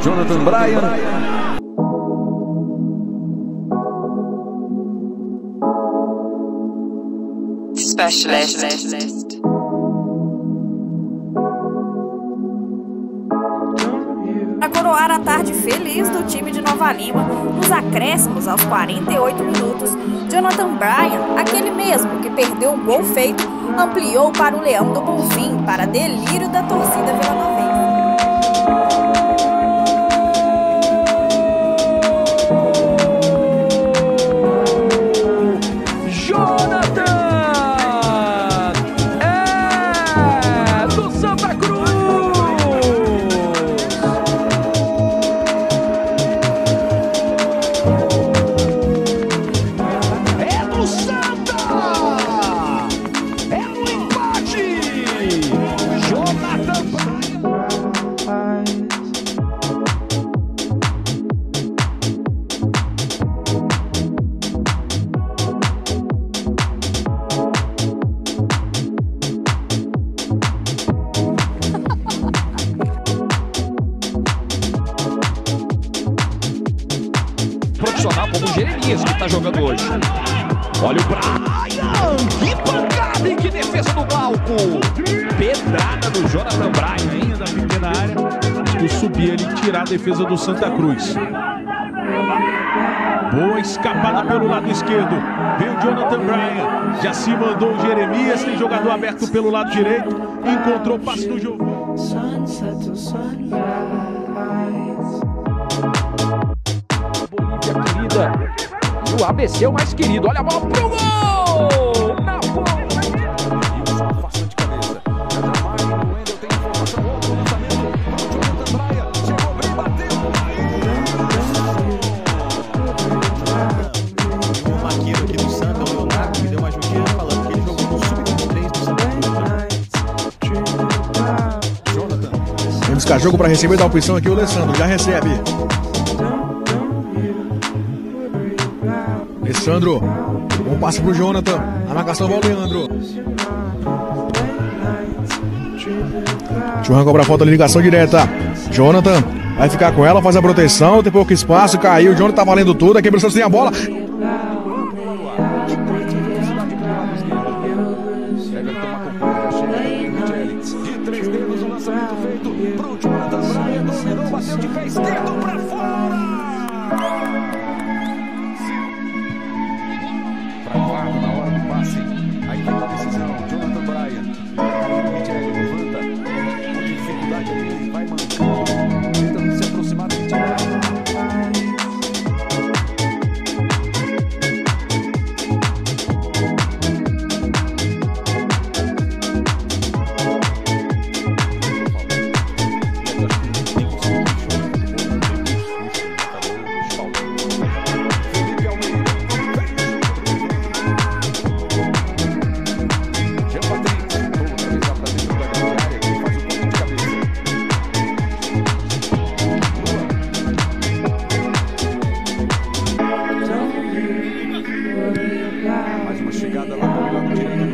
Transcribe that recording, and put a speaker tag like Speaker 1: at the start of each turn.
Speaker 1: Jonathan Bryan.
Speaker 2: Specialist.
Speaker 3: Para coroar a tarde feliz do time de Nova Lima, nos acréscimos aos 48 minutos, Jonathan Bryan, aquele mesmo que perdeu um gol feito, ampliou para o Leão do Bonfim, para delírio da torcida vilanovense.
Speaker 4: Profissional como o Jeremias que está jogando hoje. Olha o Bryan, que pancada e que defesa do Glauco. Pedrada do Jonathan Bryan.
Speaker 5: Da pequena área, conseguiu subir ali e tirar a defesa do Santa Cruz. Boa escapada pelo lado esquerdo. Veio o Jonathan Bryan, já se mandou o Jeremias, tem jogador aberto pelo lado direito, encontrou passe no jogo.
Speaker 4: Bolívia querida, e o ABC é o mais querido. Olha a bola pro gol! Na bola! Bastante cabeça. O Wendel tem informação, outro lançamento. Jonathan Bryan chegou bem, bateu.
Speaker 6: O Maquiro aqui do Santa, o Leonardo, que deu uma ajudinha falando que ele jogou no Sub-23 do Santa Cruz.
Speaker 7: Jonathan. Vem buscar jogo para receber da opção aqui o Alessandro, já recebe. Alessandro, bom passe pro Jonathan, a marcação vai o Leandro. Churran cobra a falta de ligação direta. Jonathan vai ficar com ela, faz a proteção, tem pouco espaço, caiu. O Jonathan tá valendo tudo, aqui o Santos tem a bola.
Speaker 4: De 3 dedos, o lançamento feito pro Jonathan Bryan, dominou, bateu de pé esquerdo pra fora! Travado na hora do passe. Aí tem a decisão. Jonathan Bryan. Michele levanta. Com dificuldade ali. Vai mancando. Tentando se aproximar do Michele. Mais uma chegada lá para o lado direito.